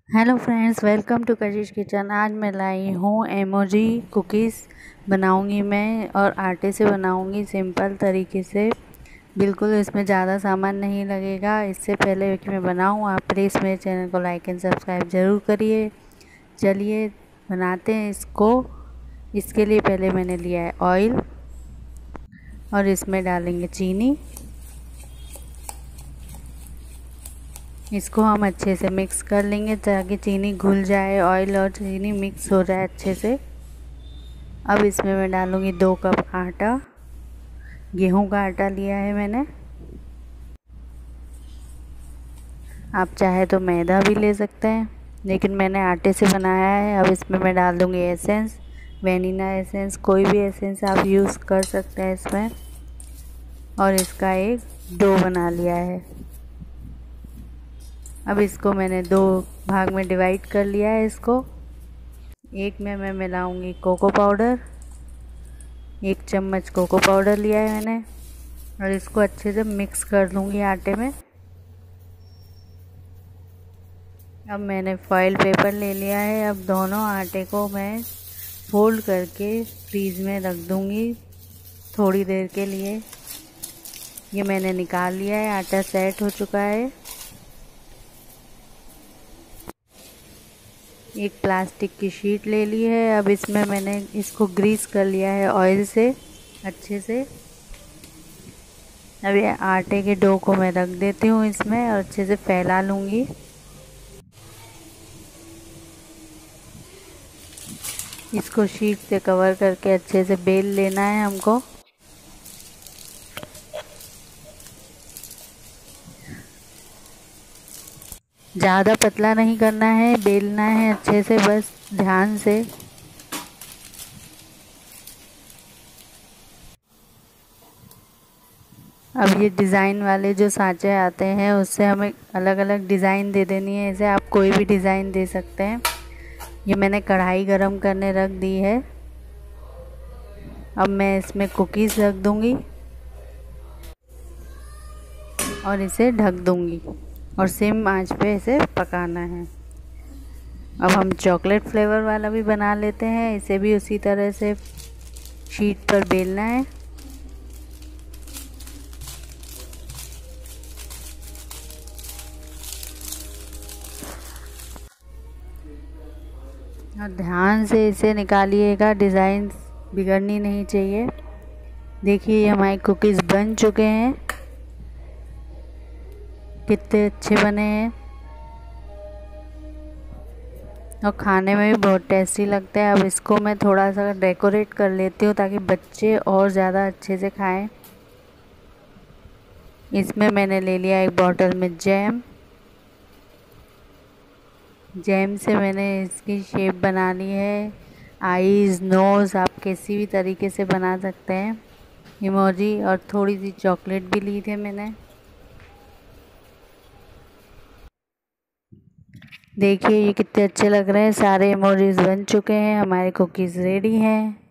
Hello friends, welcome to Kashish kitchen. आज मैं लाई हूँ इमोजी कुकीज़ बनाऊँगी मैं, और आटे से बनाऊँगी सिंपल तरीके से। बिल्कुल इसमें ज़्यादा सामान नहीं लगेगा। इससे पहले कि मैं बनाऊँ, आप प्लीज़ मेरे चैनल को लाइक एंड सब्सक्राइब ज़रूर करिए। चलिए बनाते हैं इसको। इसके लिए पहले मैंने लिया है ऑयल, और इसमें डालेंगे चीनी। इसको हम अच्छे से मिक्स कर लेंगे ताकि चीनी घुल जाए, ऑयल और चीनी मिक्स हो जाए अच्छे से। अब इसमें मैं डालूँगी 2 कप आटा। गेहूं का आटा लिया है मैंने। आप चाहे तो मैदा भी ले सकते हैं, लेकिन मैंने आटे से बनाया है। अब इसमें मैं डाल दूँगी एसेंस, वेनिला एसेंस, कोई भी एसेंस आप यूज़ कर सकते हैं इसमें। और इसका एक डो बना लिया है। अब इसको मैंने 2 भाग में डिवाइड कर लिया है इसको। एक में मैं मिलाऊंगी कोको पाउडर, 1 चम्मच कोको पाउडर लिया है मैंने, और इसको अच्छे से मिक्स कर लूँगी आटे में। अब मैंने फॉइल पेपर ले लिया है। अब दोनों आटे को मैं फोल्ड करके फ्रीज में रख दूँगी थोड़ी देर के लिए। ये मैंने निकाल लिया है, आटा सेट हो चुका है। एक प्लास्टिक की शीट ले ली है। अब इसमें मैंने इसको ग्रीस कर लिया है ऑयल से अच्छे से। अब ये आटे के डो को मैं रख देती हूँ इसमें, और अच्छे से फैला लूँगी। इसको शीट से कवर करके अच्छे से बेल लेना है हमको। ज़्यादा पतला नहीं करना है, बेलना है अच्छे से, बस ध्यान से। अब ये डिज़ाइन वाले जो सांचे आते हैं, उससे हमें अलग अलग डिज़ाइन दे देनी है। इसे आप कोई भी डिज़ाइन दे सकते हैं। ये मैंने कढ़ाई गरम करने रख दी है। अब मैं इसमें कुकीज़ रख दूँगी और इसे ढक दूँगी, और सिम आंच पे इसे पकाना है। अब हम चॉकलेट फ्लेवर वाला भी बना लेते हैं। इसे भी उसी तरह से शीट पर बेलना है। और ध्यान से इसे निकालिएगा, डिज़ाइन बिगड़नी नहीं चाहिए। देखिए ये हमारे कुकीज़ बन चुके हैं, कितने अच्छे बने हैं, और खाने में भी बहुत टेस्टी लगता है। अब इसको मैं थोड़ा सा डेकोरेट कर लेती हूँ ताकि बच्चे और ज़्यादा अच्छे से खाएं। इसमें मैंने ले लिया एक बॉटल में जैम। जैम से मैंने इसकी शेप बना ली है, आईज़, नोज़, आप किसी भी तरीके से बना सकते हैं इमोजी। और थोड़ी सी चॉकलेट भी ली थी मैंने। देखिए ये कितने अच्छे लग रहे हैं। सारे इमोजीज बन चुके हैं, हमारे कुकीज़ रेडी हैं।